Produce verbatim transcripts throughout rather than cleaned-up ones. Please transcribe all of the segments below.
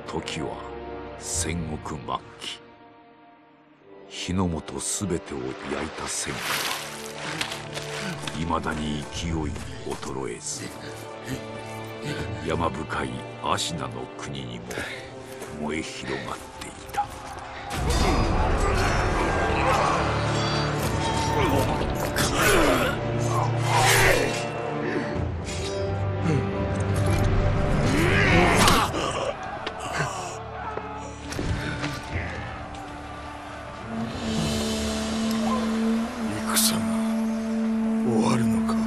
時は戦国末期。日の本すべてを焼いた戦火はいまだに勢い衰えず、山深い芦名の国にも燃え広がっていた。 戦が終わるのか。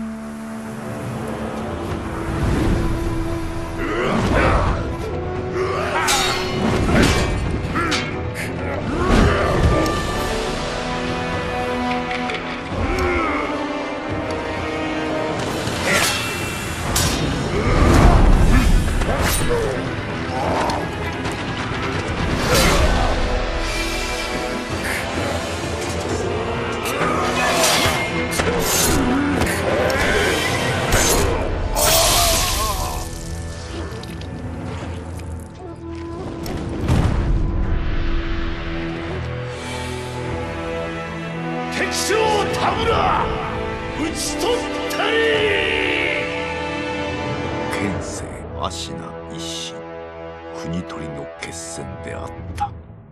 敵将田村討ち取ったり。 剣聖芦名一心、国取りの決戦であった。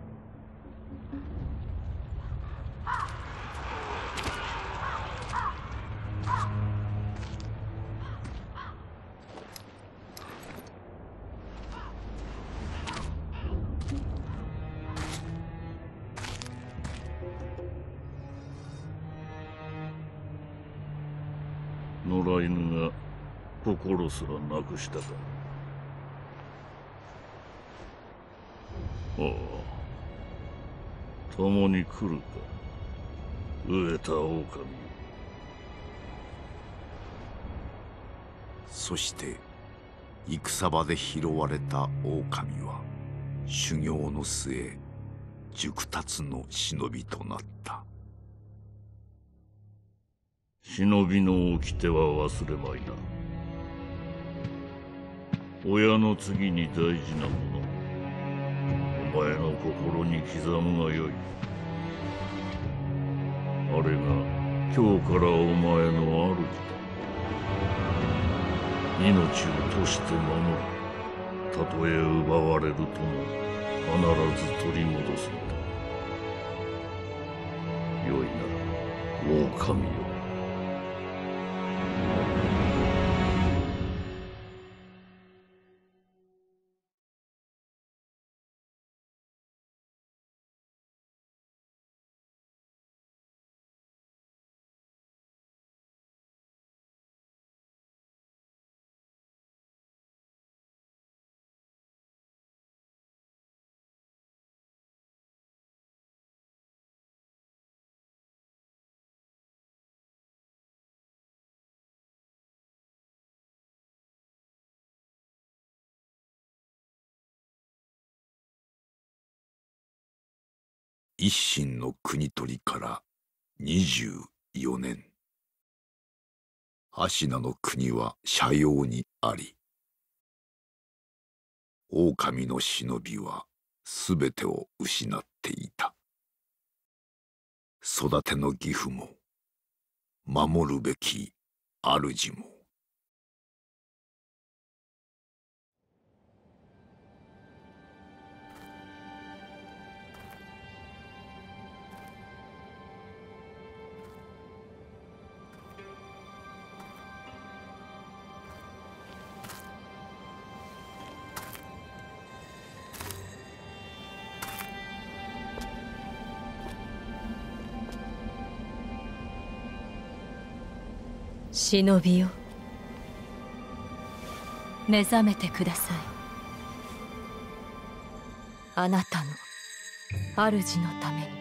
野良犬が心すらなくしたか。ああ、共に来るか、飢えた狼。 そして戦場で拾われた狼は修行の末熟達の忍びとなった。 忍びの掟は忘れまいな。親の次に大事なもの、お前の心に刻むがよい。あれが今日からお前の主だ。命を賭して守り、たとえ奪われるとも必ず取り戻すのだ。よいなら狼よ。 一心の国取りからにじゅうよねん。芦名の国は斜陽にあり、狼の忍びはすべてを失っていた。育ての義父も守るべき主も。 忍びよ、目覚めてください。あなたの主のために。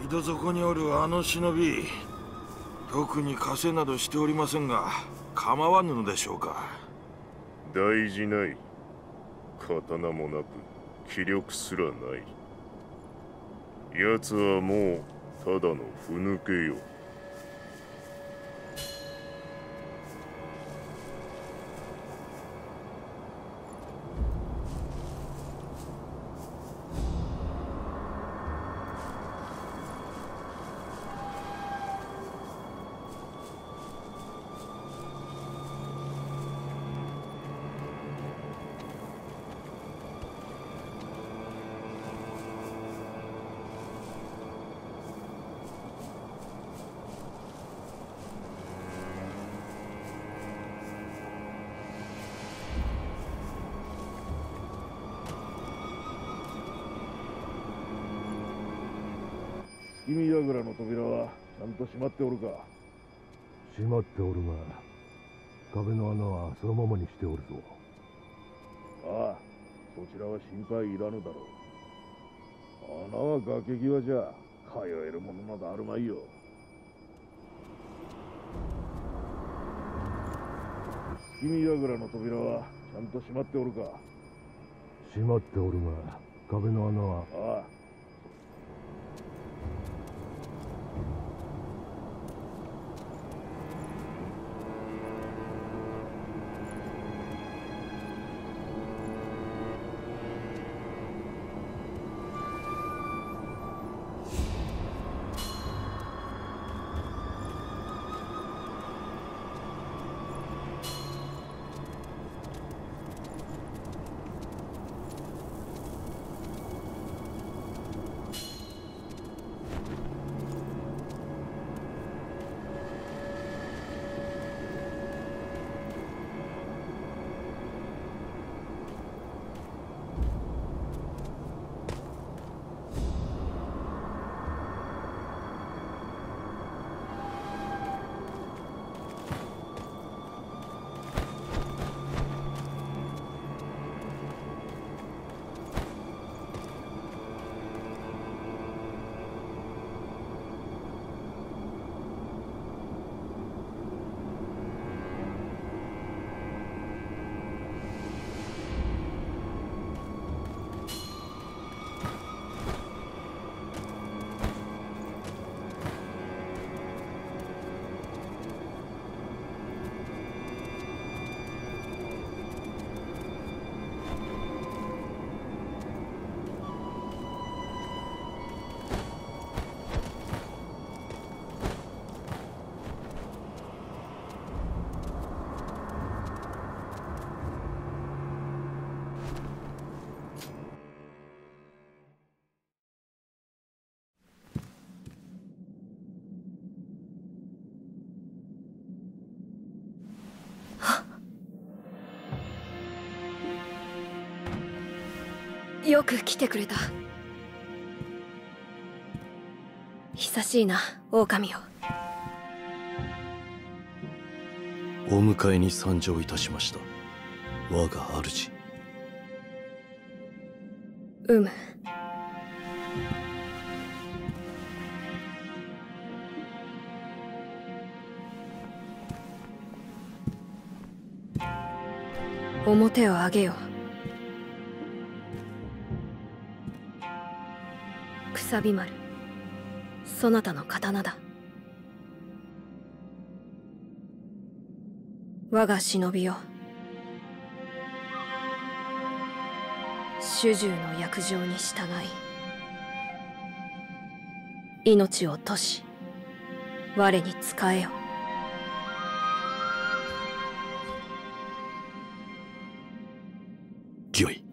井戸底におるあの忍び、特に稼などしておりませんが、構わぬのでしょうか。 大事ない。刀もなく気力すらない。奴はもうただのふぬけよ。 月見櫓の扉はちゃんと閉まっておるか。閉まっておるが、壁の穴はそのままにしておるぞ。ああ、そちらは心配いらぬだろう。穴は崖際じゃ通えるものなどあるまいよ。月見櫓の扉はちゃんと閉まっておるか。閉まっておるが、壁の穴は。ああ。 よく来てくれた。久しいな、狼よ。 お迎えに参上いたしました、我が主。 うむ。表を上げよ。くさび丸、そなたの刀だ。我が忍びよ、主従の約定に従い、命を賭し我に仕えよ。 御意。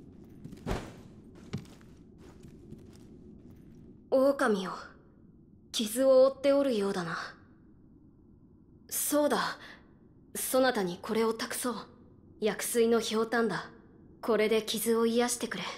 狼よ、 傷を負っておるようだな。そうだ、そなたにこれを託そう。薬水のひょうたんだ。これで傷を癒してくれ。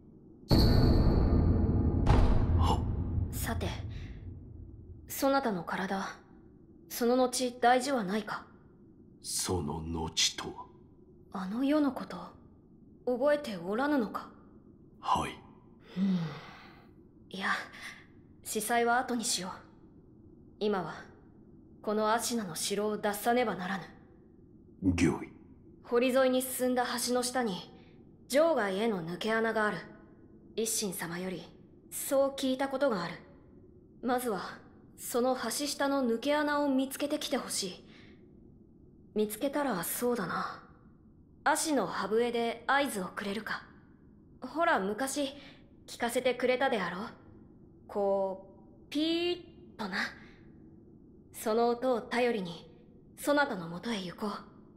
さて、そなたの体、その後大事はないか？ その後とは？ あの世のこと、覚えておらぬのか？ はい。 うん。いや、司祭は後にしよう。今は、このアシナの城を脱さねばならぬ。 御意。 堀沿いに進んだ橋の下に、場外への抜け穴がある。一心様より、そう聞いたことがある。まずは、その橋下の抜け穴を見つけてきてほしい。見つけたらそうだな。足の歯笛で合図をくれるか。ほら、昔、聞かせてくれたであろう。こう、ピーッとな。その音を頼りに、そなたのもとへ行こう。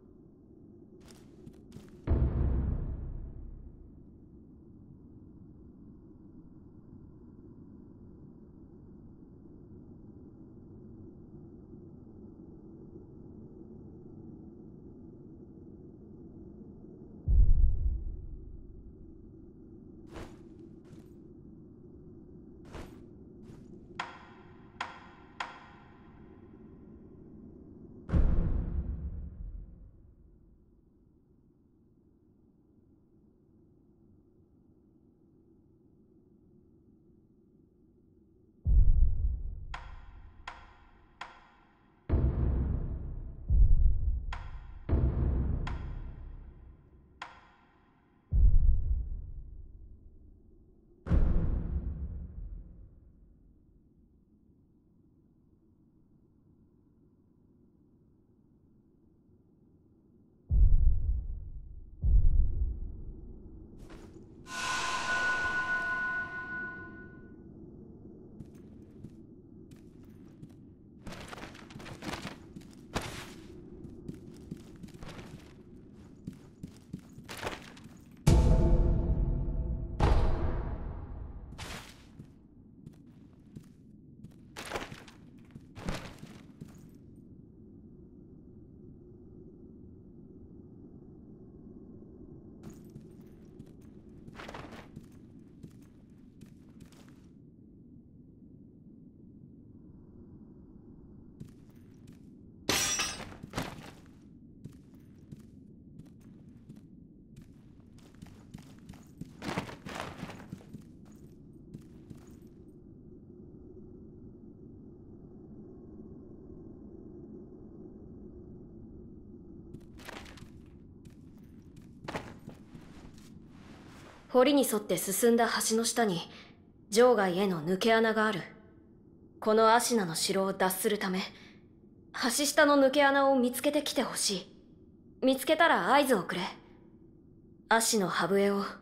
堀に沿って進んだ橋の下に場外への抜け穴がある。このアシナの城を脱するため、橋下の抜け穴を見つけてきてほしい。見つけたら合図をくれ。アシの歯笛を。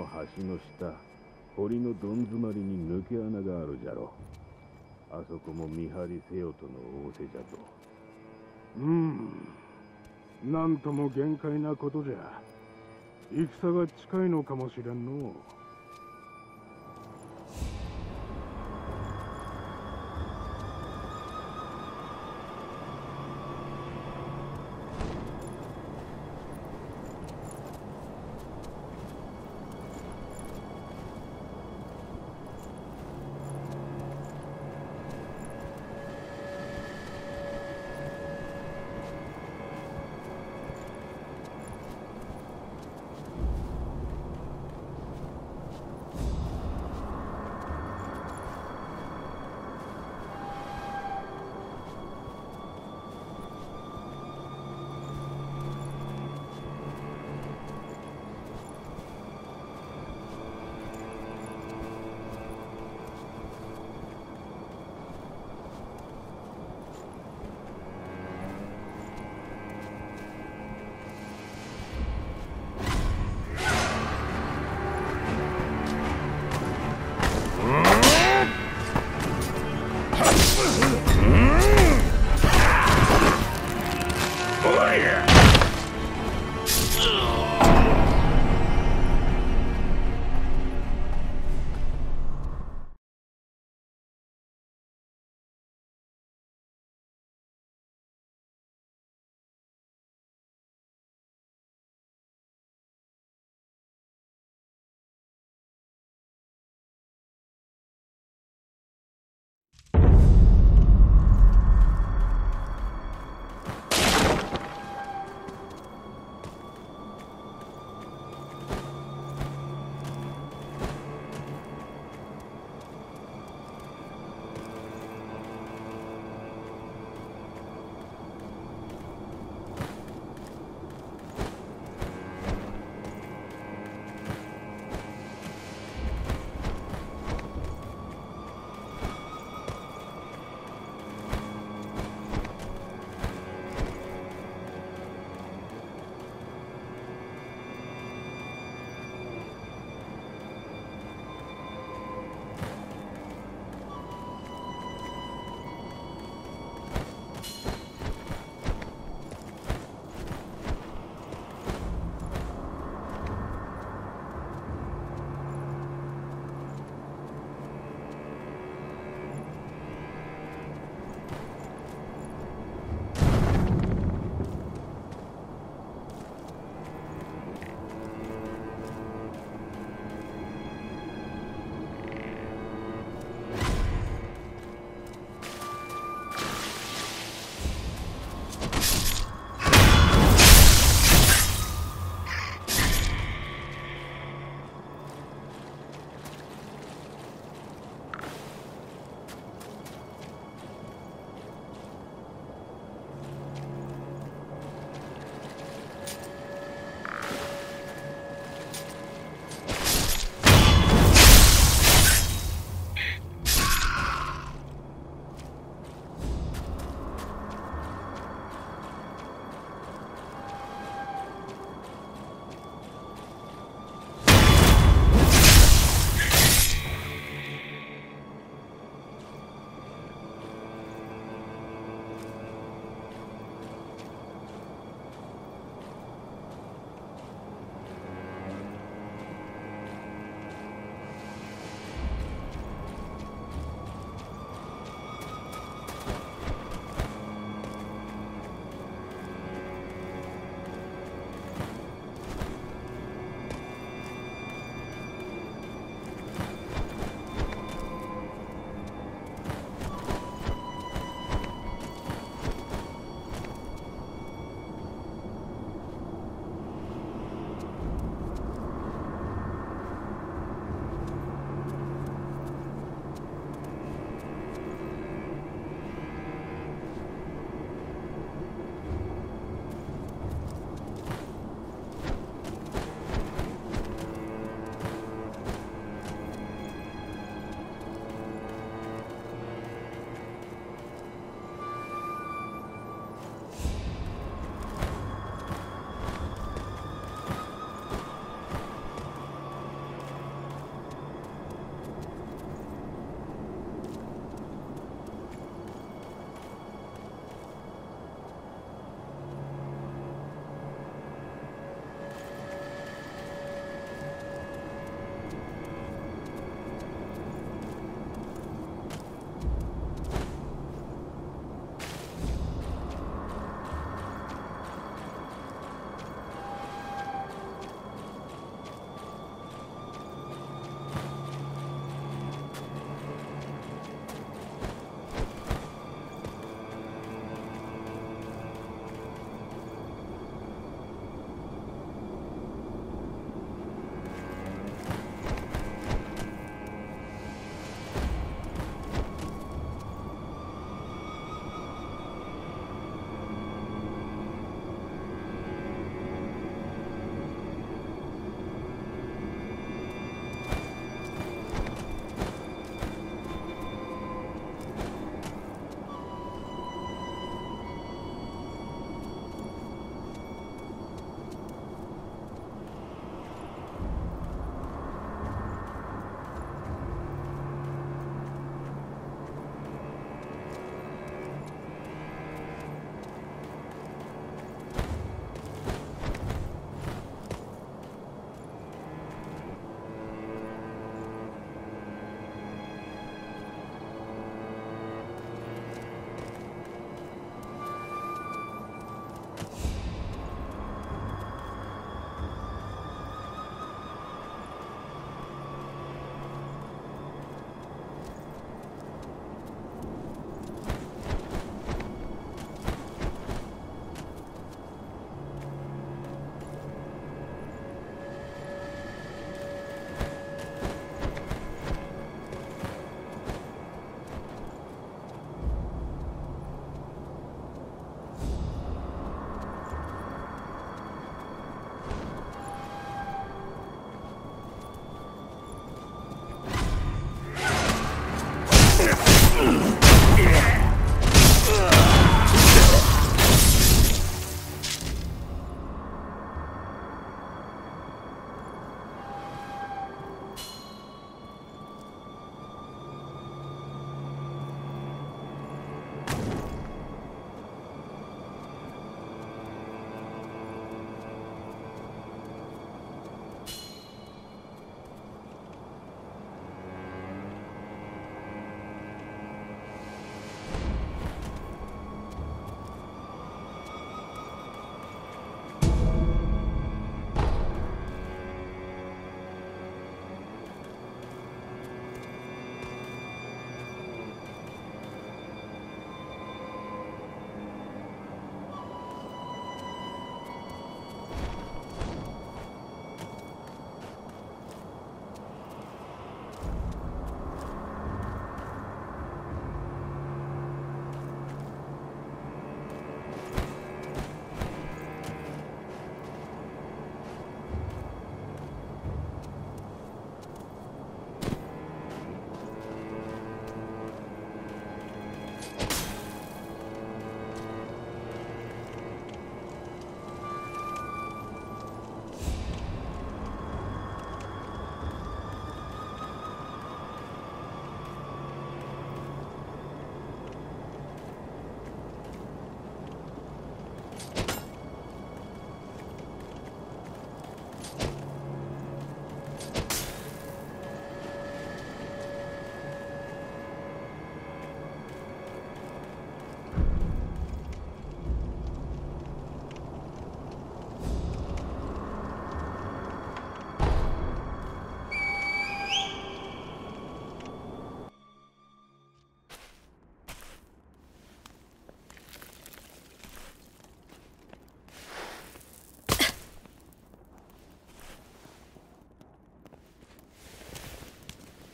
の橋の下、堀のどん詰まりに抜け穴があるじゃろ。あそこも見張りせよとの仰せじゃぞ。 うん、なんとも限界なことじゃ。戦が近いのかもしれんのう。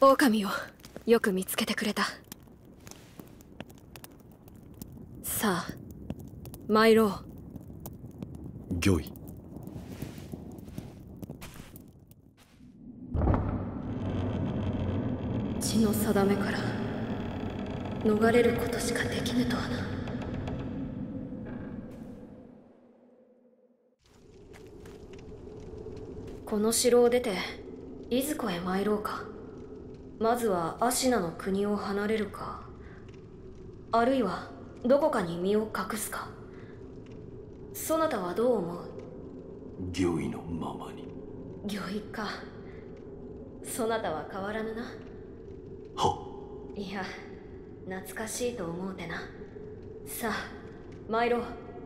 狼をよく見つけてくれた。さあ参ろう。 御意。 血の定めから逃れることしかできぬとはな。この城を出ていずこへ参ろうか。まずはアシナの国を離れるか、あるいはどこかに身を隠すか。そなたはどう思う？ 御意のままに。 御意か。そなたは変わらぬな。 はいや、懐かしいと思うてな。さあ参ろう。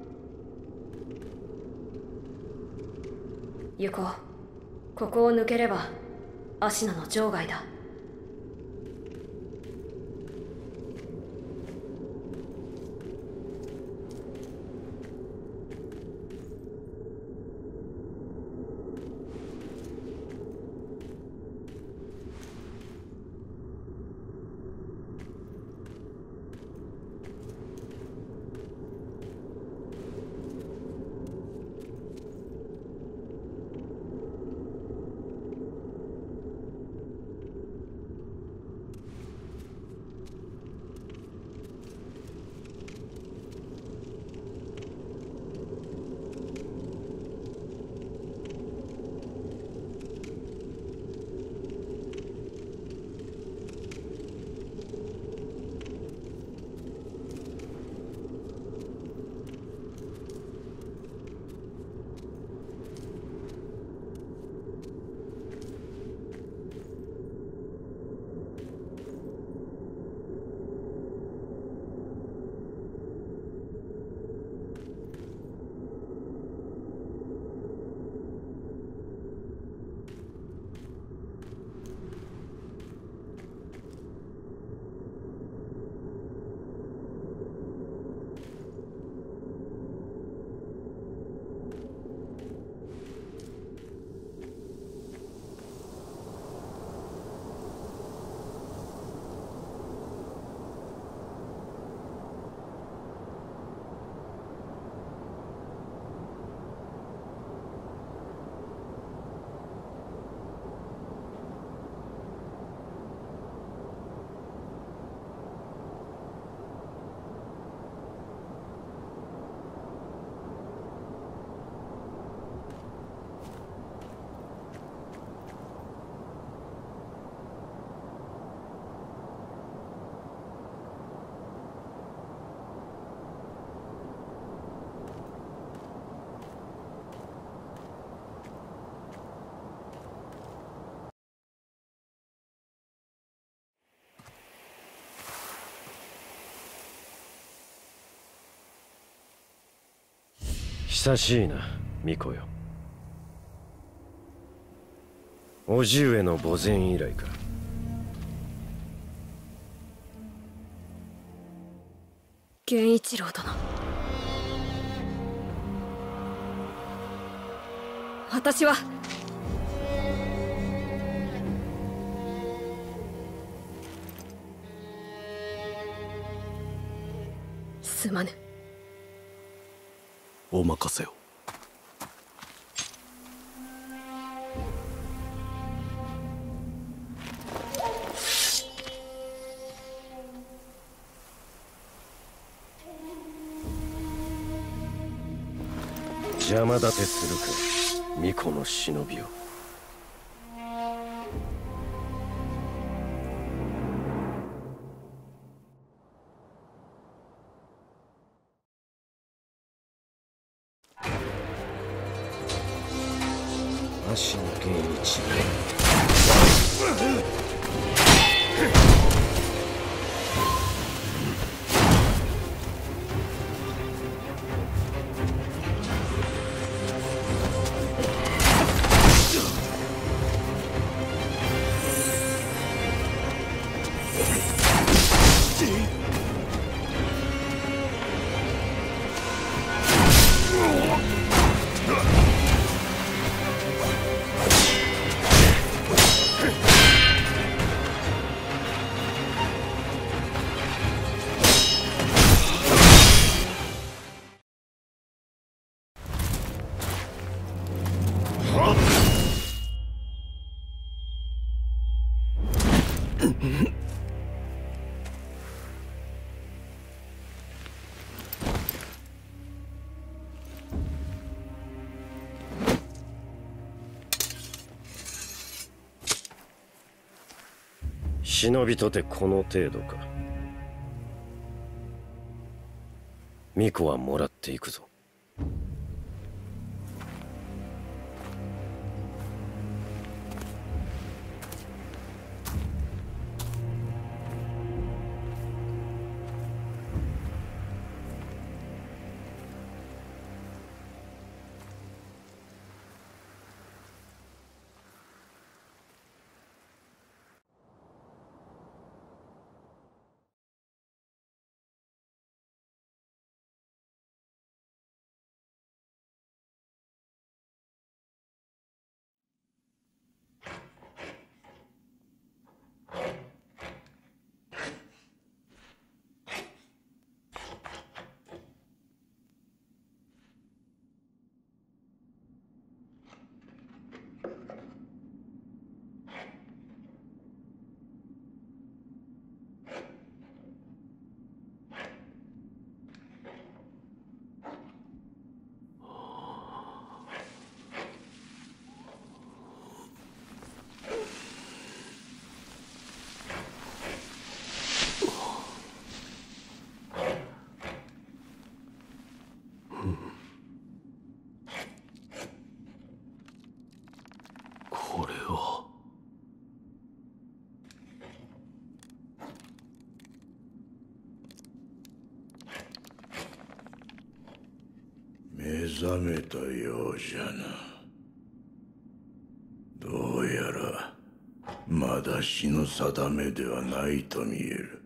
行こう。ここを抜ければアシナの場外だ。 久しいな、巫女よ。叔父上の墓前以来か。 源一郎殿、私はすまぬ。 お任せを。 邪魔立てするか、巫女の忍びを。足の源一郎。 忍びとてこの程度か。巫女はもらっていくぞ。 これは。 目覚めたようじゃな。どうやらまだ死の定めではないと見える。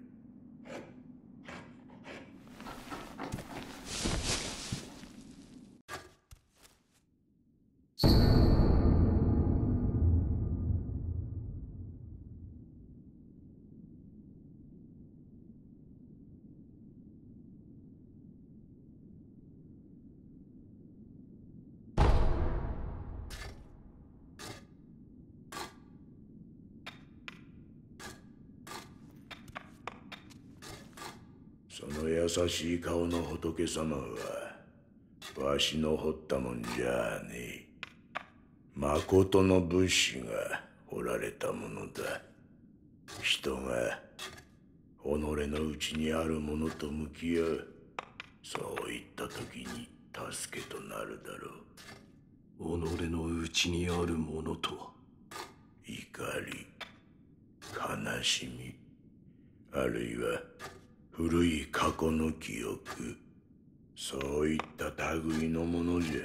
その優しい顔の仏様はわしの彫ったもんじゃねえ。まことの仏師が彫られたものだ。人が己の内にあるものと向き合う、そういった時に助けとなるだろう。 己の内にあるものとは。 怒り、悲しみ、あるいは古い過去の記憶、そういった類のものじゃ。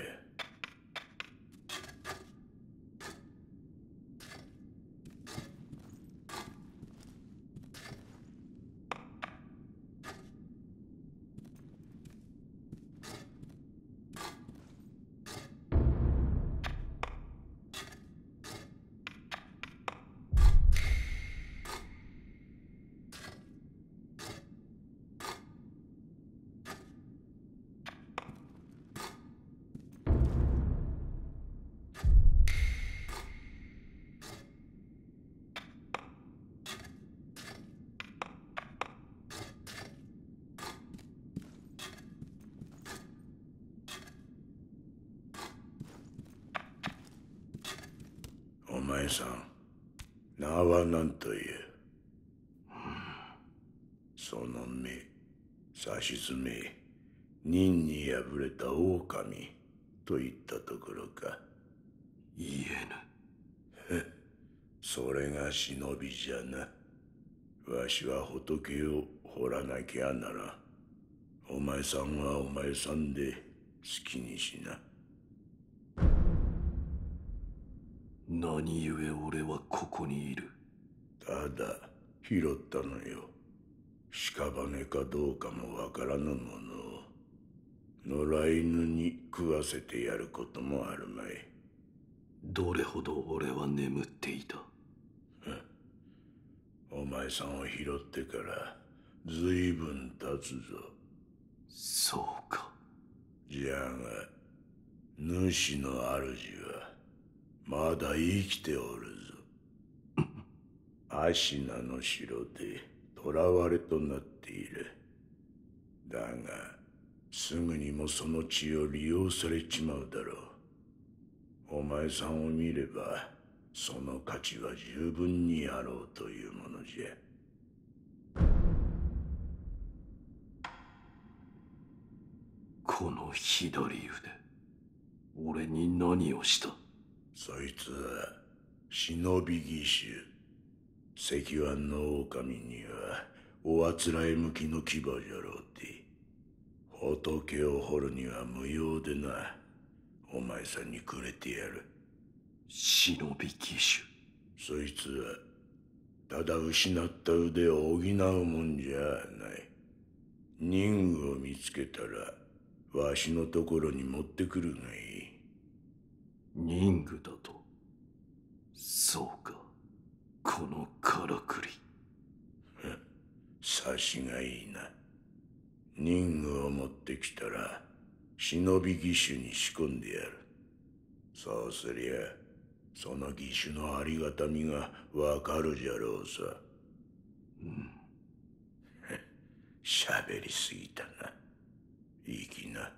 お前さん、名は何という？その目、さしずめ、任に敗れた狼といったところか。 言えぬ。 それが忍びじゃな。わしは仏を彫らなきゃならん。お前さんはお前さんで好きにしな。 何故俺はここにいる？ ただ拾ったのよ。屍かどうかもわからぬものを野良犬に食わせてやることもあるまい。 どれほど俺は眠っていた？ お前さんを拾ってからずいぶん経つぞ。 そうか。 じゃが主の主はまだ生きておるぞ。アシナの城で囚われとなっている。だがすぐにもその血を利用されちまうだろう。お前さんを見ればその価値は十分にあろうというものじゃ。 この左腕、俺に何をした？ そいつは忍び義手。石腕の狼にはおあつらえ向きの牙じゃろうて。仏を掘るには無用でな。お前さんにくれてやる。 忍び義手。そいつはただ失った腕を補うもんじゃない。任具を見つけたらわしのところに持ってくるがいい。 任具だと？そうか、このからくり。 察しがいいな。任具を持ってきたら忍び義手に仕込んでやる。そうすりゃその義手のありがたみがわかるじゃろうさ。 うん。 喋りすぎたな。いい気な。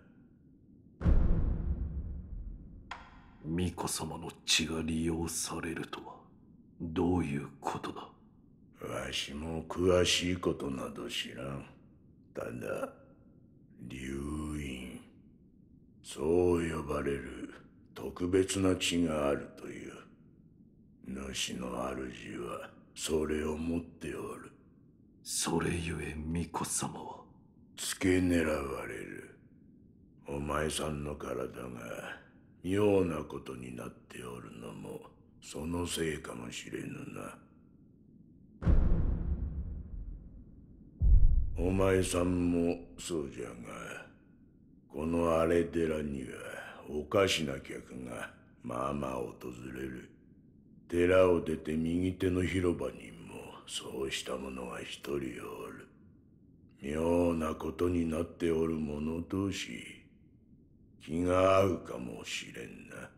巫女様の血が利用されるとはどういうことだ？ わしも詳しいことなど知らん。ただ流院、そう呼ばれる特別な血があるという。主の主はそれを持っておる。 それゆえ巫女様は付け狙われる。お前さんの体が妙なことになっておるのもそのせいかもしれぬな。お前さんもそうじゃが、この荒れ寺にはおかしな客がまあまあ訪れる。寺を出て右手の広場にもそうした者が一人おる。妙なことになっておる者同士、気が合うかもしれんな。